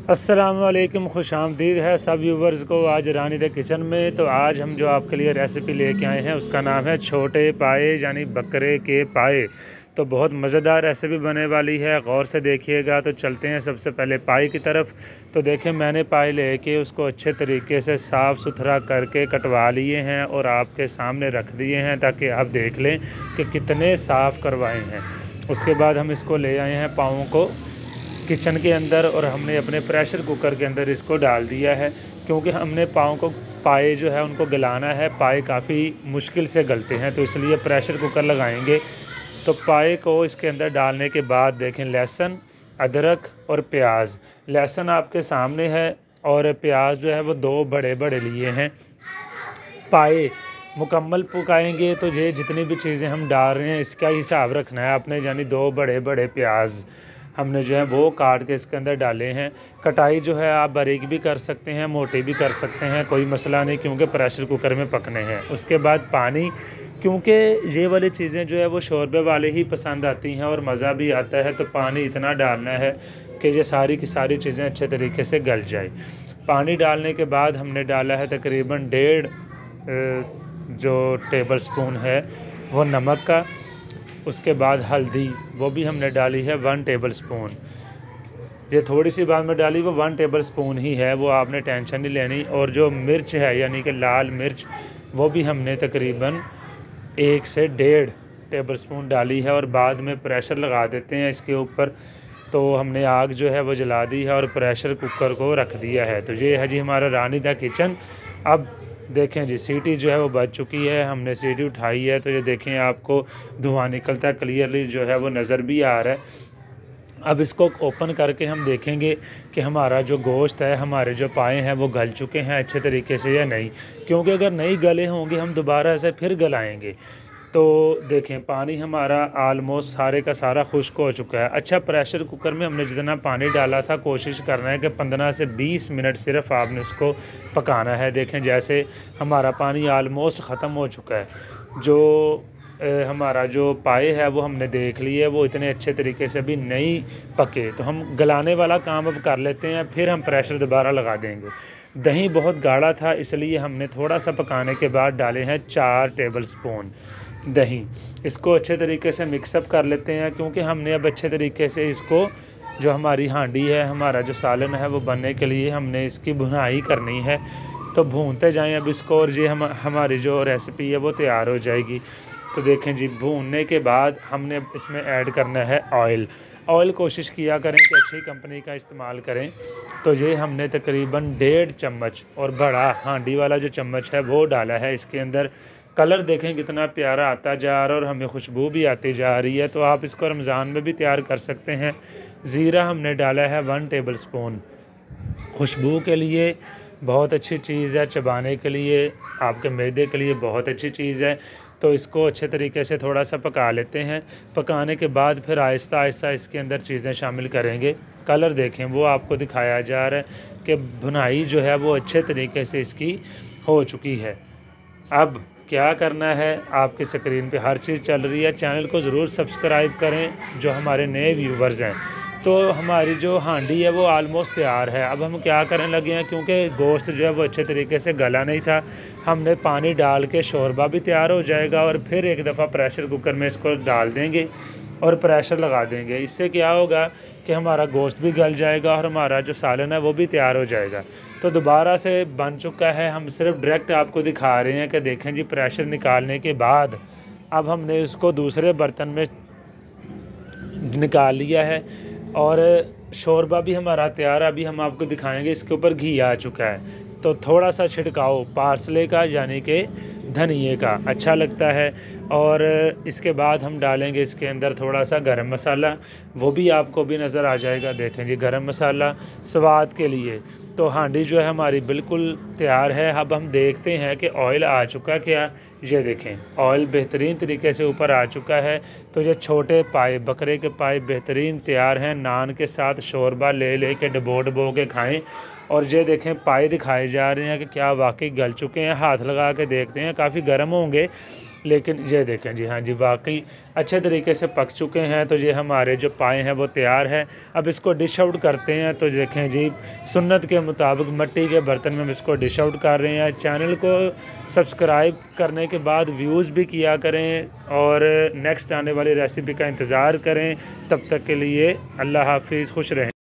अस्सलामुअलैकुम, खुशामदीद है सब व्यूवर्स को आज रानी द किचन में। तो आज हम जो आपके लिए रेसिपी लेके आए हैं उसका नाम है छोटे पाए यानी बकरे के पाए। तो बहुत मज़ेदार रेसिपी बनने वाली है, गौर से देखिएगा। तो चलते हैं सबसे पहले पाए की तरफ। तो देखें, मैंने पाए लेके उसको अच्छे तरीके से साफ़ सुथरा करके कटवा लिए हैं और आपके सामने रख दिए हैं ताकि आप देख लें कि कितने साफ़ करवाए हैं। उसके बाद हम इसको ले आए हैं पाओं को किचन के अंदर और हमने अपने प्रेशर कुकर के अंदर इसको डाल दिया है, क्योंकि हमने पाए जो है उनको गलाना है। पाए काफ़ी मुश्किल से गलते हैं, तो इसलिए प्रेशर कुकर लगाएंगे। तो पाए को इसके अंदर डालने के बाद देखें, लहसुन, अदरक और प्याज। लहसुन आपके सामने है और प्याज जो है वो 2 बड़े बड़े लिए हैं। पाए मुकम्मल पकाएंगे तो ये जितनी भी चीज़ें हम डाल रहे हैं इसका हिसाब रखना है आपने, यानी 2 बड़े बड़े प्याज हमने जो है वो काट के इसके अंदर डाले हैं। कटाई जो है आप बारीक भी कर सकते हैं, मोटी भी कर सकते हैं, कोई मसला नहीं, क्योंकि प्रेशर कुकर में पकने हैं। उसके बाद पानी, क्योंकि ये वाली चीज़ें जो है वो शोरबे वाले ही पसंद आती हैं और मज़ा भी आता है, तो पानी इतना डालना है कि ये सारी की सारी चीज़ें अच्छे तरीके से गल जाए। पानी डालने के बाद हमने डाला है तकरीबन 1.5 जो टेबल स्पून है वो नमक का। उसके बाद हल्दी, वो भी हमने डाली है 1 टेबल स्पून। ये थोड़ी सी बाद में डाली, वो 1 टेबल स्पून ही है, वो आपने टेंशन नहीं लेनी। और जो मिर्च है यानी कि लाल मिर्च, वो भी हमने तकरीबन 1 से 1.5 टेबल स्पून डाली है। और बाद में प्रेशर लगा देते हैं इसके ऊपर। तो हमने आग जो है वो जला दी है और प्रेशर कुकर को रख दिया है। तो ये है जी हमारा रानी दा किचन। अब देखें जी, सीटी जो है वो बज चुकी है, हमने सीटी उठाई है। तो ये देखें, आपको धुआं निकलता क्लियरली जो है वो नज़र भी आ रहा है। अब इसको ओपन करके हम देखेंगे कि हमारा जो गोश्त है, हमारे जो पाए हैं वो गल चुके हैं अच्छे तरीके से या नहीं, क्योंकि अगर नहीं गले होंगे हम दोबारा से फिर गलाएंगे। तो देखें, पानी हमारा आलमोस्ट सारे का सारा खुश्क हो चुका है। अच्छा, प्रेशर कुकर में हमने जितना पानी डाला था, कोशिश करना है कि 15 से 20 मिनट सिर्फ आपने उसको पकाना है। देखें, जैसे हमारा पानी आलमोस्ट ख़त्म हो चुका है। जो हमारा जो पाए है वो हमने देख लिए, वो इतने अच्छे तरीके से भी नहीं पके। तो हम गलाने वाला काम अब कर लेते हैं, फिर हम प्रेशर दोबारा लगा देंगे। दही बहुत गाढ़ा था, इसलिए हमने थोड़ा सा पकाने के बाद डाले हैं 4 टेबल स्पून दही। इसको अच्छे तरीके से मिक्सअप कर लेते हैं, क्योंकि हमने अब अच्छे तरीके से इसको, जो हमारी हांडी है, हमारा जो सालन है वो बनने के लिए हमने इसकी भुनाई करनी है। तो भूनते जाएं अब इसको, और ये हमारी जो रेसिपी है वो तैयार हो जाएगी। तो देखें जी, भूनने के बाद हमने इसमें ऐड करना है ऑयल। ऑयल कोशिश किया करें कि अच्छी कंपनी का इस्तेमाल करें। तो ये हमने तकरीबन 1.5 चम्मच, और बड़ा हांडी वाला जो चम्मच है वो डाला है इसके अंदर। कलर देखें कितना प्यारा आता जा रहा है और हमें खुशबू भी आती जा रही है। तो आप इसको रमज़ान में भी तैयार कर सकते हैं। ज़ीरा हमने डाला है 1 टेबल स्पून, खुशबू के लिए बहुत अच्छी चीज़ है, चबाने के लिए, आपके मैदे के लिए बहुत अच्छी चीज़ है। तो इसको अच्छे तरीके से थोड़ा सा पका लेते हैं। पकाने के बाद फिर आहिस्ता आहिस्ता इसके अंदर चीज़ें शामिल करेंगे। कलर देखें, वो आपको दिखाया जा रहा है कि भुनाई जो है वो अच्छे तरीके से इसकी हो चुकी है। अब क्या करना है, आपकी स्क्रीन पे हर चीज़ चल रही है। चैनल को ज़रूर सब्सक्राइब करें जो हमारे नए व्यूवर्स हैं। तो हमारी जो हांडी है वो आलमोस्ट तैयार है। अब हम क्या करने लगे हैं, क्योंकि गोश्त जो है वो अच्छे तरीके से गला नहीं था, हमने पानी डाल के शोरबा भी तैयार हो जाएगा और फिर एक दफ़ा प्रेशर कुकर में इसको डाल देंगे और प्रेशर लगा देंगे। इससे क्या होगा कि हमारा गोश्त भी गल जाएगा और हमारा जो सालन है वो भी तैयार हो जाएगा। तो दोबारा से बन चुका है, हम सिर्फ डायरेक्ट आपको दिखा रहे हैं कि देखें जी, प्रेशर निकालने के बाद अब हमने इसको दूसरे बर्तन में निकाल लिया है और शोरबा भी हमारा तैयार है। अभी हम आपको दिखाएंगे, इसके ऊपर घी आ चुका है। तो थोड़ा सा छिड़काव पार्सले का यानी कि धनिए का अच्छा लगता है। और इसके बाद हम डालेंगे इसके अंदर थोड़ा सा गरम मसाला, वो भी आपको भी नज़र आ जाएगा। देखें जी, गरम मसाला स्वाद के लिए। तो हांडी जो है हमारी बिल्कुल तैयार है। अब हम देखते हैं कि ऑयल आ चुका क्या। ये देखें, ऑयल बेहतरीन तरीके से ऊपर आ चुका है। तो ये छोटे पाए, बकरे के पाए बेहतरीन तैयार हैं। नान के साथ शोरबा ले के डबो के खाएं। और ये देखें, पाए दिखाए जा रहे हैं कि क्या वाकई गल चुके हैं। हाथ लगा के देखते हैं, काफ़ी गर्म होंगे, लेकिन ये देखें जी, हाँ जी, वाकई अच्छे तरीके से पक चुके हैं। तो ये हमारे जो पाए हैं वो तैयार है। अब इसको डिश आउट करते हैं। तो देखें जी, सुन्नत के मुताबिक मट्टी के बर्तन में हम इसको डिश आउट कर रहे हैं। चैनल को सब्सक्राइब करने के बाद व्यूज़ भी किया करें और नेक्स्ट आने वाली रेसिपी का इंतज़ार करें। तब तक के लिए अल्लाह हाफिज़, खुश रहें।